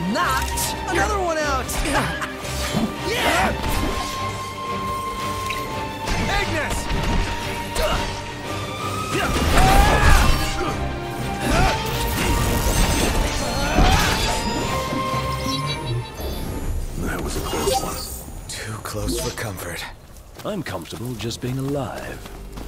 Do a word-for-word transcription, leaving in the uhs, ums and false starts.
Knocked another one out! Yeah! Ignis! That was a close one. Too close for comfort. I'm comfortable just being alive.